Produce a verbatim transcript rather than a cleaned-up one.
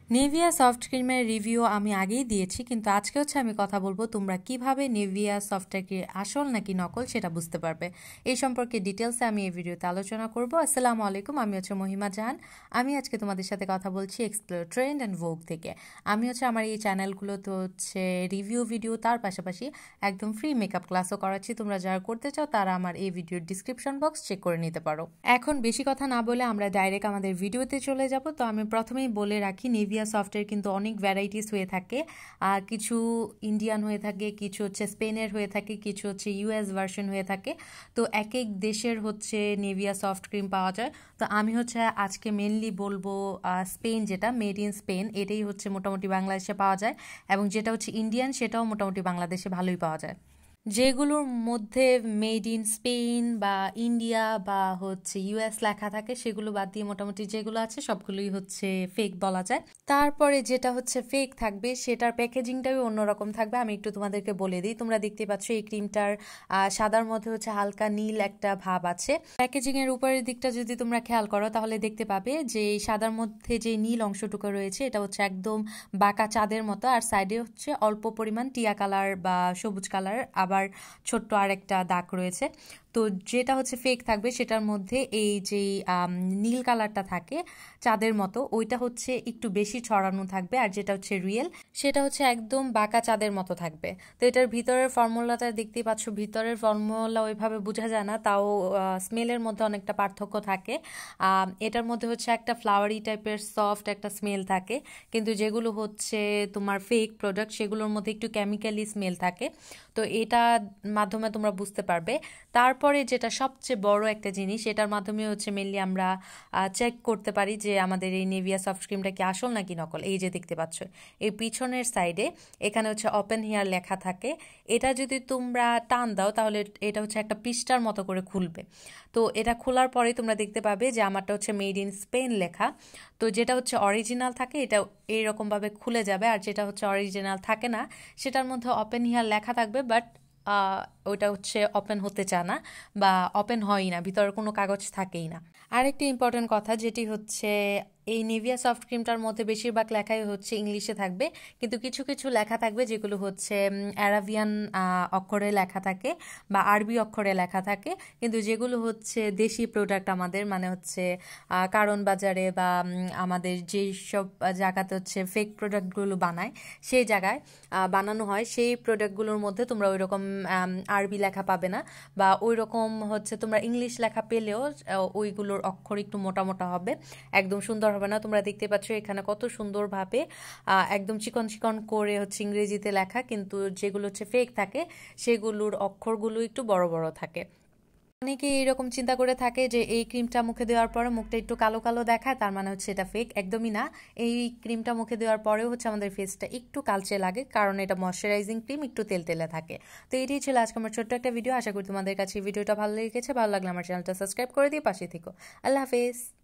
Nivea Soft Cream এর review আমি আগেই দিয়েছি, কিন্তু আজকে হচ্ছে আমি কথা বলবো তোমরা কিভাবে Nivea Soft Cream আসল নাকি নকল সেটা বুঝতে পারবে। এই সম্পর্কে ডিটেইলসে আমি এই ভিডিওতে আলোচনা করব। আসসালামু আলাইকুম, আমি হচ্ছে মহিমা জাহান। আমি আজকে তোমাদের সাথে কথা বলছি এক্সপ্লোর ট্রেন্ড অ্যান্ড ভোগ থেকে। আমি হচ্ছে আমার এই চ্যানেলগুলোতে হচ্ছে রিভিউ ভিডিও, তার পাশাপাশি একদম ফ্রি মেকআপ ক্লাসও করাচ্ছি। তোমরা যারা করতে চাও তারা আমার এই ভিডিওর ডিসক্রিপশন বক্স চেক করে নিতে পারো। এখন বেশি কথা না বলে আমরা ডাইরেক্ট আমাদের ভিডিওতে চলে যাব। তো আমি প্রথমেই বলে রাখি, Nivea সফটের কিন্তু অনেক ভ্যারাইটিস হয়ে থাকে। আর কিছু ইন্ডিয়ান হয়ে থাকে, কিছু হচ্ছে স্পেনের হয়ে থাকে, কিছু হচ্ছে ইউএস ভার্সন হয়ে থাকে। তো এক এক দেশের হচ্ছে Nivea সফট ক্রিম পাওয়া যায়। তো আমি হচ্ছে আজকে মেনলি বলবো স্পেন, যেটা মেড ইন স্পেন, এটাই হচ্ছে মোটামুটি বাংলাদেশে পাওয়া যায়, এবং যেটা হচ্ছে ইন্ডিয়ান সেটাও মোটামুটি বাংলাদেশে ভালোই পাওয়া যায়। যেগুলোর মধ্যে মেড ইন স্পেন বা ইন্ডিয়া বা হচ্ছে ইউএস লেখা থাকে সেগুলো বাদ দিয়ে মোটামুটি যেগুলো আছে সবগুলোই হচ্ছে ফেক বলা যায়। তারপরে যেটা হচ্ছে ফেক থাকবে সেটার প্যাকেজিংটাও অন্যরকম থাকবে। আমি একটু তোমাদেরকে বলে দিই। তোমরা দেখতে পাচ্ছ এই ক্রিমটার সাদার মধ্যে হচ্ছে হালকা নীল একটা ভাব আছে। প্যাকেজিং এর উপরের দিকটা যদি তোমরা খেয়াল করো তাহলে দেখতে পাবে যে সাদার মধ্যে যে নীল অংশটুকু রয়েছে এটা হচ্ছে একদম বাঁকা চাঁদের মতো, আর সাইডে হচ্ছে অল্প পরিমাণ টিয়া কালার বা সবুজ কালার, আবার ছোট্ট আর একটা দাগ রয়েছে। তো যেটা হচ্ছে ফেক থাকবে সেটার মধ্যে এই যে নীল কালারটা থাকে চাঁদের মতো, ওইটা হচ্ছে একটু বেশি ছড়ানো থাকবে, আর যেটা হচ্ছে রিয়েল সেটা হচ্ছে একদম বাঁকা চাঁদের মতো থাকবে। তো এটার ভিতরের ফর্মুলাটা দেখতেই পাচ্ছ, ভিতরের ফর্মুলা ওইভাবে বোঝা যায় না, তাও স্মেলের মধ্যে অনেকটা পার্থক্য থাকে। এটার মধ্যে হচ্ছে একটা ফ্লাওয়ারি টাইপের সফট একটা স্মেল থাকে, কিন্তু যেগুলো হচ্ছে তোমার ফেক প্রোডাক্ট সেগুলোর মধ্যে একটু কেমিক্যালি স্মেল থাকে। তো এটা মাধ্যমে তোমরা বুঝতে পারবে। তারপরে যেটা সবচেয়ে বড় একটা জিনিস, এটার মাধ্যমে হচ্ছে মেনলি আমরা চেক করতে পারি যে আমাদের এই নিভিয়া সফট ক্রিমটা কি আসল নাকি নকল। এই যে দেখতে পাচ্ছ এই পিছনের সাইডে এখানে হচ্ছে ওপেন হিয়ার লেখা থাকে। এটা যদি তোমরা টান দাও তাহলে এটা হচ্ছে একটা পৃষ্ঠার মতো করে খুলবে। তো এটা খোলার পরে তোমরা দেখতে পাবে যে আমারটা হচ্ছে মেড ইন স্পেন লেখা। তো যেটা হচ্ছে অরিজিনাল থাকে এটা এইরকমভাবে খুলে যাবে, আর যেটা হচ্ছে অরিজিনাল থাকে না সেটার মধ্যে ওপেন হিয়ার লেখা থাকবে, বাট ওইটা হচ্ছে ওপেন হতে চায় না বা ওপেন হয়ই না, ভিতরে কোনো কাগজ থাকেই না। আরেকটি ইম্পর্টেন্ট কথা যেটি হচ্ছে এই নিভিয়া সফট ক্রিমটার মধ্যে বেশিরভাগ লেখাই হচ্ছে ইংলিশে থাকবে, কিন্তু কিছু কিছু লেখা থাকবে যেগুলো হচ্ছে অ্যারাবিয়ান অক্ষরে লেখা থাকে বা আরবি অক্ষরে লেখা থাকে। কিন্তু যেগুলো হচ্ছে দেশি প্রোডাক্ট আমাদের, মানে হচ্ছে কারণ বাজারে বা আমাদের যেই সব জায়গাতে হচ্ছে ফেক প্রোডাক্টগুলো বানায় সেই জায়গায় বানানো হয়, সেই প্রোডাক্টগুলোর মধ্যে তোমরা ওই রকম আরবি লেখা পাবে না, বা ওই রকম হচ্ছে তোমরা ইংলিশ লেখা পেলেও ওইগুলোর অক্ষর একটু মোটা মোটা হবে, একদম সুন্দর হবে না। তোমরা দেখতে পাচ্ছ এখানে কত সুন্দরভাবে একদম চিকন চিকন করে হচ্ছে ইংরেজিতে লেখা, কিন্তু যেগুলো হচ্ছে ফেক থাকে সেগুলোর অক্ষরগুলো একটু বড় বড় থাকে। অনেকে এইরকম চিন্তা করে থাকে যে এই ক্রিমটা মুখে দেওয়ার পরে মুখটা একটু কালো কালো দেখায়, তার মানে হচ্ছে এটা ফেক। একদমই না। এই ক্রিমটা মুখে দেওয়ার পরেও হচ্ছে আমাদের ফেসটা একটু কালচে লাগে, কারণ এটা ময়শ্চারাইজিং ক্রিম, একটু তেল তেলে থাকে। তো এটাই ছিল আজকে আমার ছোট্ট একটা ভিডিও। আশা করি তোমাদের কাছে ভিডিওটা ভালো লেগেছে। ভালো লাগলে আমার চ্যানেলটা সাবস্ক্রাইব করে দিয়ে পাশে থেকো। আল্লাহ হাফেজ।